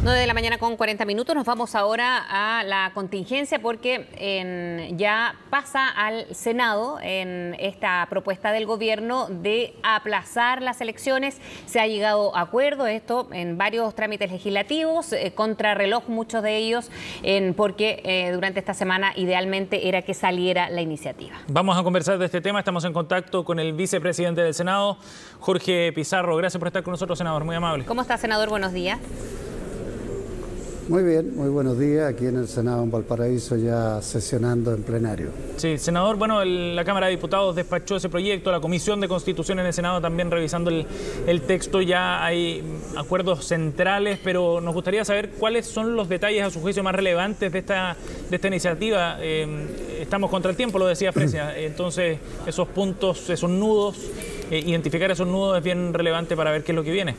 9 de la mañana con 40 minutos. Nos vamos ahora a la contingencia porque ya pasa al Senado en esta propuesta del gobierno de aplazar las elecciones. Se ha llegado a acuerdo esto en varios trámites legislativos, contrarreloj muchos de ellos, porque durante esta semana idealmente era que saliera la iniciativa. Vamos a conversar de este tema. Estamos en contacto con el vicepresidente del Senado, Jorge Pizarro. Gracias por estar con nosotros, senador. Muy amable. ¿Cómo está, senador? Buenos días. Muy bien, muy buenos días. Aquí en el Senado en Valparaíso ya sesionando en plenario. Sí, senador, bueno, la Cámara de Diputados despachó ese proyecto, la Comisión de Constitución en el Senado también revisando el texto. Ya hay acuerdos centrales, pero nos gustaría saber cuáles son los detalles a su juicio más relevantes de esta iniciativa. Estamos contra el tiempo, lo decía Fresia, entonces esos puntos, esos nudos, identificar esos nudos es bien relevante para ver qué es lo que viene.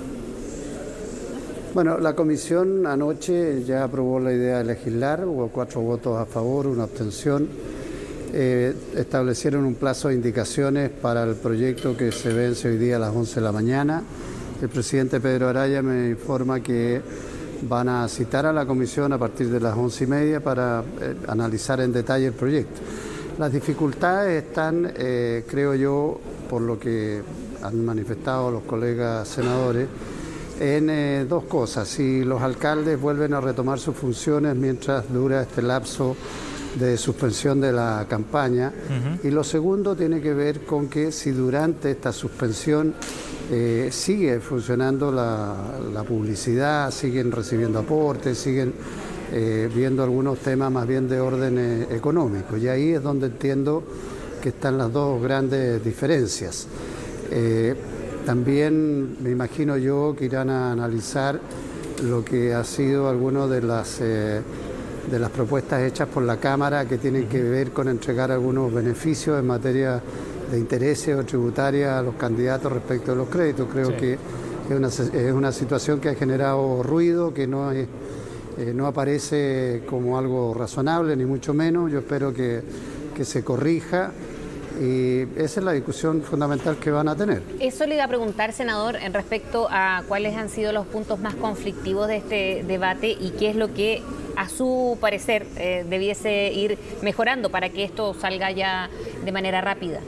Bueno, la comisión anoche ya aprobó la idea de legislar, hubo 4 votos a favor, 1 abstención. Establecieron un plazo de indicaciones para el proyecto que se vence hoy día a las 11 de la mañana. El presidente Pedro Araya me informa que van a citar a la comisión a partir de las 11:30 para analizar en detalle el proyecto. Las dificultades están, creo yo, por lo que han manifestado los colegas senadores, en 2 cosas. Si los alcaldes vuelven a retomar sus funciones mientras dura este lapso de suspensión de la campaña. Y lo segundo tiene que ver con que si durante esta suspensión sigue funcionando la publicidad, siguen recibiendo aportes, siguen viendo algunos temas más bien de orden económico. Y ahí es donde entiendo que están las 2 grandes diferencias. También me imagino yo que irán a analizar lo que ha sido algunas de las propuestas hechas por la Cámara que tienen que ver con entregar algunos beneficios en materia de intereses o tributaria a los candidatos respecto de los créditos. Creo que es una situación que ha generado ruido, que no aparece como algo razonable, ni mucho menos. Yo espero que se corrija. Y esa es la discusión fundamental que van a tener. Eso le iba a preguntar, senador, en respecto a cuáles han sido los puntos más conflictivos de este debate y qué es lo que, a su parecer, debiese ir mejorando para que esto salga ya de manera rápida.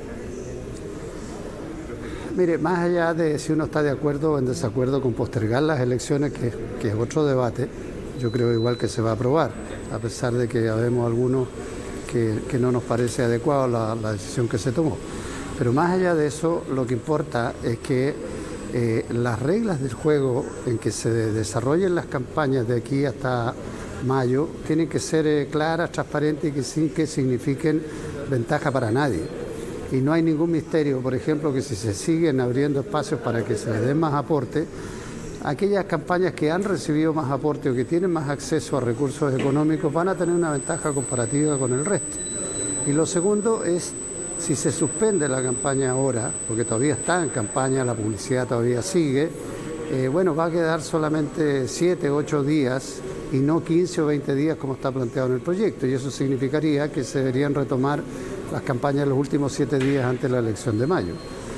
Mire, más allá de si uno está de acuerdo o en desacuerdo con postergar las elecciones, que es otro debate, yo creo igual que se va a aprobar, a pesar de que habemos algunos que no nos parece adecuado la decisión que se tomó. Pero más allá de eso, lo que importa es que las reglas del juego en que se desarrollen las campañas de aquí hasta mayo tienen que ser claras, transparentes y sin que signifiquen ventaja para nadie. Y no hay ningún misterio, por ejemplo, que si se siguen abriendo espacios para que se les den más aporte, aquellas campañas que han recibido más aporte o que tienen más acceso a recursos económicos van a tener una ventaja comparativa con el resto. Y lo segundo es, si se suspende la campaña ahora, porque todavía está en campaña, la publicidad todavía sigue, bueno, va a quedar solamente 7, 8 días y no 15 o 20 días como está planteado en el proyecto. Y eso significaría que se deberían retomar las campañas los últimos 7 días antes de la elección de mayo.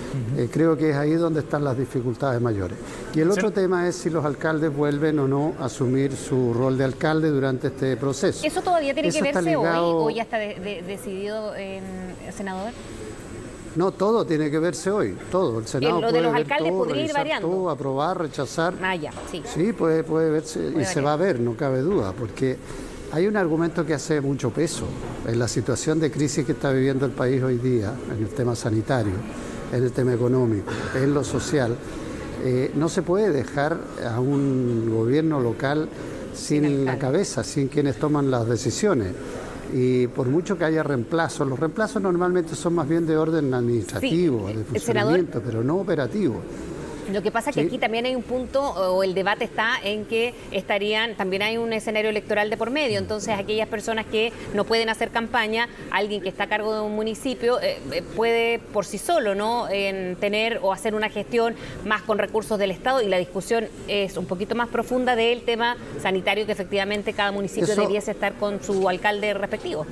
Creo que es ahí donde están las dificultades mayores. Y el otro tema es si los alcaldes vuelven o no a asumir su rol de alcalde durante este proceso. ¿Eso todavía tiene que verse hoy o ya está decidido, senador? No, todo tiene que verse hoy, todo. El Senado lo de los alcaldes podría ir variando. Todo, aprobar, rechazar. Ya, sí. Sí, puede verse y se va a ver, no cabe duda, porque hay un argumento que hace mucho peso en la situación de crisis que está viviendo el país hoy día, en el tema sanitario, en el tema económico, en lo social. No se puede dejar a un gobierno local sin la cabeza, sin quienes toman las decisiones. Y por mucho que haya reemplazos, los reemplazos normalmente son más bien de orden administrativo, de funcionamiento, pero no operativo. Lo que pasa es que aquí también hay un punto, o el debate está en que también hay un escenario electoral de por medio, entonces aquellas personas que no pueden hacer campaña, alguien que está a cargo de un municipio puede por sí solo, ¿no?, tener o hacer una gestión más con recursos del Estado, y la discusión es un poquito más profunda del tema sanitario, que efectivamente cada municipio debiese estar con su alcalde respectivo.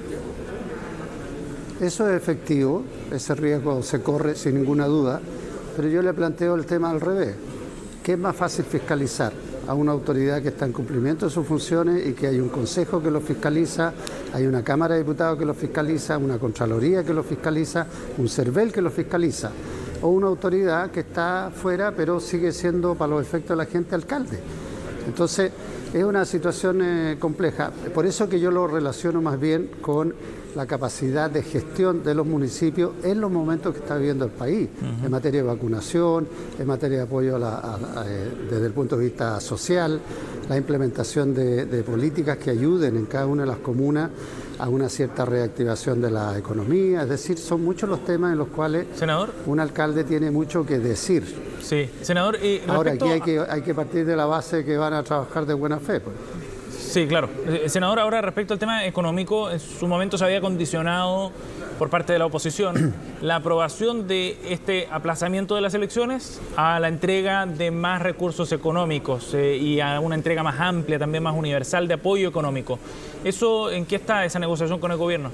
Eso es efectivo, ese riesgo se corre sin ninguna duda. Pero yo le planteo el tema al revés. ¿Qué es más fácil fiscalizar? a una autoridad que está en cumplimiento de sus funciones y que hay un consejo que lo fiscaliza, hay una Cámara de Diputados que lo fiscaliza, una Contraloría que lo fiscaliza, un CERVEL que lo fiscaliza, o una autoridad que está fuera pero sigue siendo para los efectos de la gente alcalde. Entonces es una situación compleja, por eso que yo lo relaciono más bien con la capacidad de gestión de los municipios en los momentos que está viviendo el país, en materia de vacunación, en materia de apoyo desde el punto de vista social, la implementación de políticas que ayuden en cada una de las comunas a una cierta reactivación de la economía. Es decir, son muchos los temas en los cuales, senador, un alcalde tiene mucho que decir. Sí, senador. Ahora aquí hay que partir de la base que van a trabajar de buena fe, pues. Sí, claro. Senador, ahora respecto al tema económico, en su momento se había condicionado por parte de la oposición la aprobación de este aplazamiento de las elecciones a la entrega de más recursos económicos y a una entrega más amplia, también más universal de apoyo económico. ¿Eso en qué está esa negociación con el gobierno?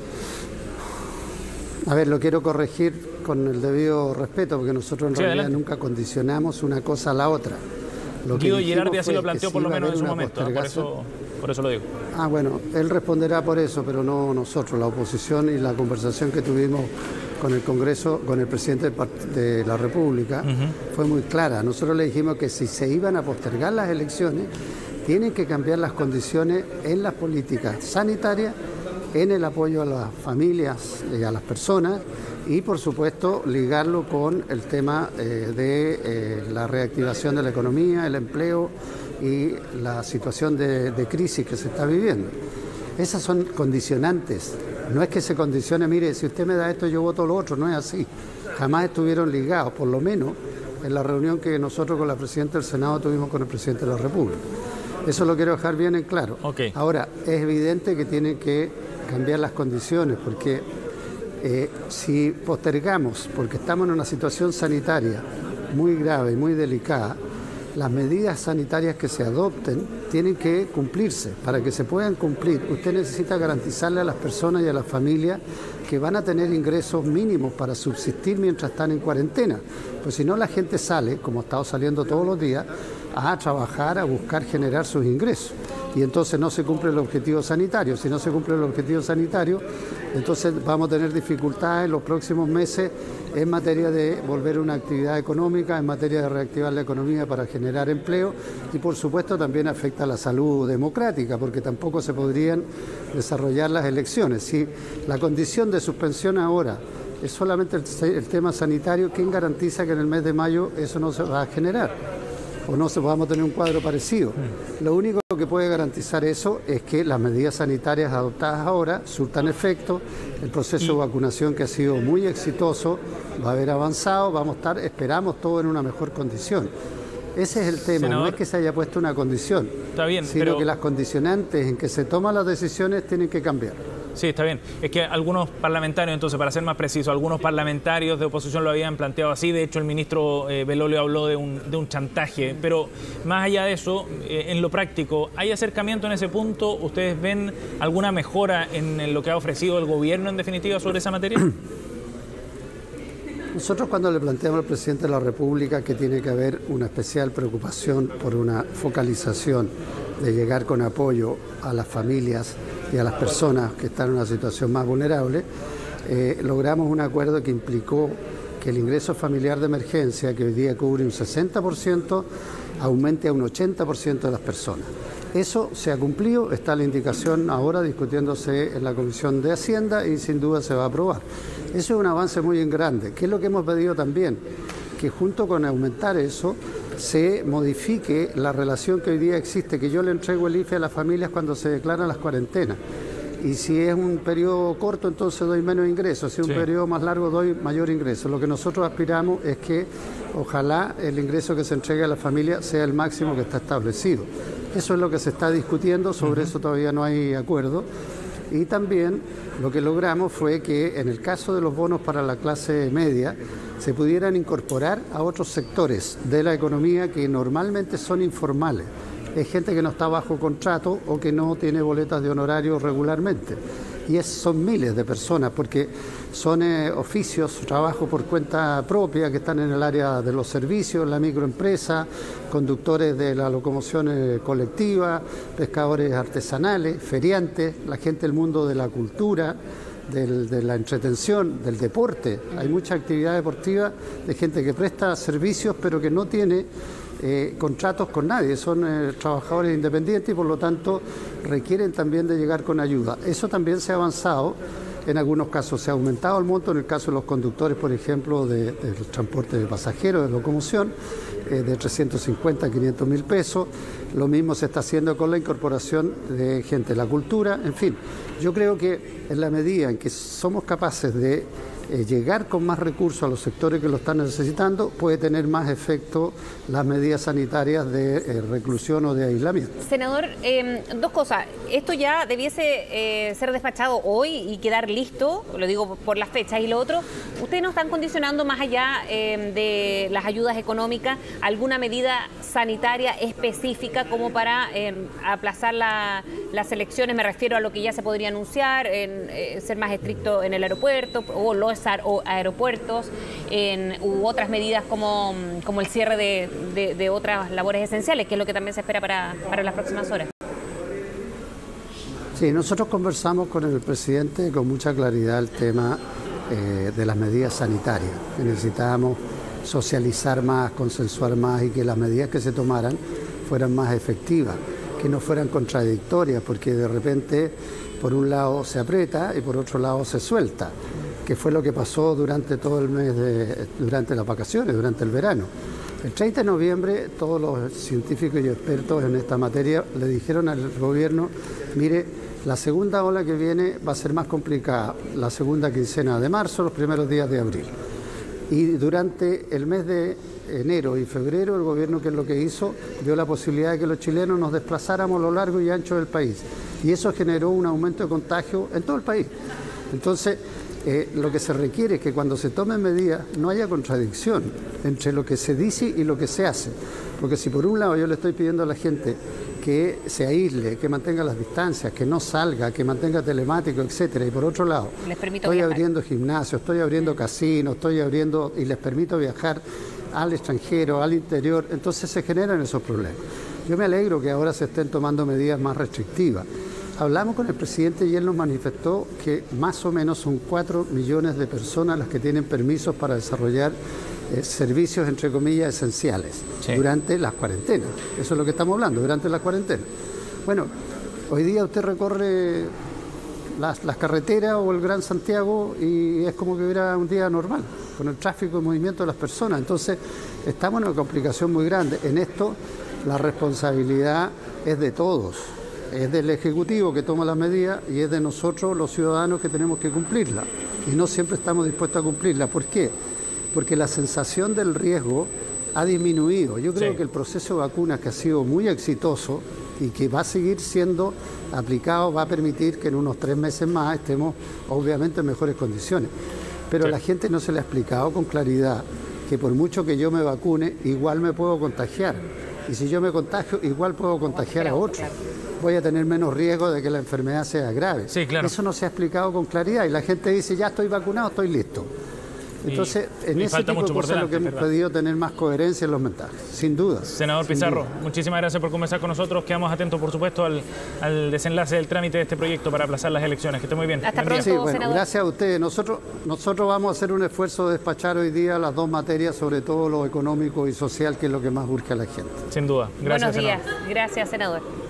A ver, lo quiero corregir con el debido respeto, porque nosotros en realidad nunca condicionamos una cosa a la otra. Guido Girardi así lo planteó por lo menos en su momento, por eso lo digo. Bueno, él responderá por eso, pero no nosotros. La oposición y la conversación que tuvimos con el Congreso, con el presidente de la República, fue muy clara. Nosotros le dijimos que si se iban a postergar las elecciones, tienen que cambiar las condiciones en las políticas sanitarias, en el apoyo a las familias y a las personas, y por supuesto ligarlo con el tema de la reactivación de la economía, el empleo y la situación de crisis que se está viviendo. Esas son condicionantes. No es que se condicione, mire, si usted me da esto yo voto lo otro, no es así. Jamás estuvieron ligados, por lo menos en la reunión que nosotros con la presidenta del Senado tuvimos con el presidente de la República. Eso lo quiero dejar bien en claro. Okay. Ahora, es evidente que tienen que cambiar las condiciones, porque si postergamos, porque estamos en una situación sanitaria muy grave y muy delicada, las medidas sanitarias que se adopten tienen que cumplirse. Para que se puedan cumplir, usted necesita garantizarle a las personas y a las familias que van a tener ingresos mínimos para subsistir mientras están en cuarentena. Pues si no, la gente sale, como ha estado saliendo todos los días, a trabajar, a buscar generar sus ingresos. Y entonces no se cumple el objetivo sanitario. Si no se cumple el objetivo sanitario, entonces vamos a tener dificultades en los próximos meses en materia de volver a una actividad económica, en materia de reactivar la economía para generar empleo, y por supuesto también afecta a la salud democrática, porque tampoco se podrían desarrollar las elecciones. Si la condición de suspensión ahora es solamente el tema sanitario, ¿quién garantiza que en el mes de mayo eso no se va a generar? O no vamos a tener un cuadro parecido. Lo único que puede garantizar eso es que las medidas sanitarias adoptadas ahora surtan efecto, el proceso de vacunación, que ha sido muy exitoso, va a haber avanzado, vamos a estar, esperamos, todo en una mejor condición. Ese es el tema, senador, no es que se haya puesto una condición, está bien, sino que las condicionantes en que se toman las decisiones tienen que cambiar. Sí, está bien. Es que algunos parlamentarios, entonces, para ser más preciso, algunos parlamentarios de oposición lo habían planteado así. De hecho, el ministro Belolio habló de un chantaje. Pero más allá de eso, en lo práctico, ¿hay acercamiento en ese punto? ¿Ustedes ven alguna mejora en lo que ha ofrecido el gobierno, en definitiva, sobre esa materia? Nosotros, cuando le planteamos al presidente de la República que tiene que haber una especial preocupación por una focalización de llegar con apoyo a las familias y a las personas que están en una situación más vulnerable, logramos un acuerdo que implicó que el ingreso familiar de emergencia, que hoy día cubre un 60%, aumente a un 80% de las personas. Eso se ha cumplido, está la indicación ahora discutiéndose en la Comisión de Hacienda y sin duda se va a aprobar. Eso es un avance muy grande. ¿Qué es lo que hemos pedido también? Que junto con aumentar eso, se modifique la relación que hoy día existe, que yo le entrego el IFE a las familias cuando se declaran las cuarentenas. Y si es un periodo corto, entonces doy menos ingresos. Si es un periodo más largo, doy mayor ingreso. Lo que nosotros aspiramos es que ojalá el ingreso que se entregue a la familia sea el máximo que está establecido. Eso es lo que se está discutiendo, sobre eso todavía no hay acuerdo. Y también lo que logramos fue que en el caso de los bonos para la clase media se pudieran incorporar a otros sectores de la economía que normalmente son informales. Es gente que no está bajo contrato o que no tiene boletas de honorario regularmente. Y son miles de personas, porque son oficios, trabajo por cuenta propia, que están en el área de los servicios, la microempresa, conductores de la locomoción colectiva, pescadores artesanales, feriantes, la gente del mundo de la cultura, de la entretención, del deporte. Hay mucha actividad deportiva de gente que presta servicios pero que no tiene contratos con nadie, son trabajadores independientes y por lo tanto requieren también de llegar con ayuda. Eso también se ha avanzado, en algunos casos se ha aumentado el monto, en el caso de los conductores, por ejemplo, del transporte de pasajeros, de locomoción, de 350 a 500 mil pesos. Lo mismo se está haciendo con la incorporación de gente de la cultura. En fin, yo creo que en la medida en que somos capaces de llegar con más recursos a los sectores que lo están necesitando, puede tener más efecto las medidas sanitarias de reclusión o de aislamiento. Senador, dos cosas. Esto ya debiese ser despachado hoy y quedar listo, lo digo por las fechas, y lo otro, ustedes no están condicionando más allá de las ayudas económicas alguna medida sanitaria específica como para aplazar las elecciones. Me refiero a lo que ya se podría anunciar, ser más estricto en el aeropuerto o los aeropuertos, u otras medidas como el cierre de otras labores esenciales, que es lo que también se espera para las próximas horas. Sí, nosotros conversamos con el presidente con mucha claridad el tema de las medidas sanitarias, que necesitábamos socializar más, consensuar más y que las medidas que se tomaran fueran más efectivas, que no fueran contradictorias, porque de repente por un lado se aprieta y por otro lado se suelta, que fue lo que pasó durante todo el mes, durante las vacaciones, durante el verano. El 30 de noviembre todos los científicos y expertos en esta materia le dijeron al gobierno, mire, la segunda ola que viene va a ser más complicada, la segunda quincena de marzo, los primeros días de abril. Y durante el mes de enero y febrero el gobierno, ¿qué es lo que hizo? Dio la posibilidad de que los chilenos nos desplazáramos a lo largo y ancho del país. Y eso generó un aumento de contagio en todo el país. Entonces, lo que se requiere es que cuando se tomen medidas no haya contradicción entre lo que se dice y lo que se hace. Porque si por un lado yo le estoy pidiendo a la gente que se aísle, que mantenga las distancias, que no salga, que mantenga telemático, etcétera, y por otro lado estoy abriendo gimnasios, estoy abriendo casinos, estoy abriendo y les permito viajar al extranjero, al interior, entonces se generan esos problemas. Yo me alegro que ahora se estén tomando medidas más restrictivas. Hablamos con el presidente y él nos manifestó que más o menos son 4 millones de personas las que tienen permisos para desarrollar servicios, entre comillas, esenciales, sí, durante las cuarentenas. Eso es lo que estamos hablando, durante las cuarentenas. Bueno, hoy día usted recorre las carreteras o el Gran Santiago y es como que hubiera un día normal, con el tráfico y movimiento de las personas. Entonces, estamos en una complicación muy grande. En esto, la responsabilidad es de todos. Es del Ejecutivo que toma las medidas y es de nosotros los ciudadanos que tenemos que cumplirlas. Y no siempre estamos dispuestos a cumplirlas. ¿Por qué? Porque la sensación del riesgo ha disminuido. Yo creo que el proceso de vacunas, que ha sido muy exitoso y que va a seguir siendo aplicado, va a permitir que en unos 3 meses más estemos obviamente en mejores condiciones. Pero a la gente no se le ha explicado con claridad que por mucho que yo me vacune, igual me puedo contagiar. Y si yo me contagio, igual puedo contagiar a otros. Voy a tener menos riesgo de que la enfermedad sea grave. Sí, claro. Eso no se ha explicado con claridad y la gente dice, ya estoy vacunado, estoy listo. Entonces, en ese tipo de cosas lo que hemos pedido tener más coherencia en los mensajes, sin duda. Senador Pizarro, muchísimas gracias por conversar con nosotros. Quedamos atentos, por supuesto, al desenlace del trámite de este proyecto para aplazar las elecciones. Que esté muy bien. Hasta pronto, sí, bueno, senador. Gracias a ustedes. Nosotros vamos a hacer un esfuerzo de despachar hoy día las dos materias, sobre todo lo económico y social, que es lo que más busca la gente. Sin duda. Gracias, Buenos días. senador. Gracias, senador.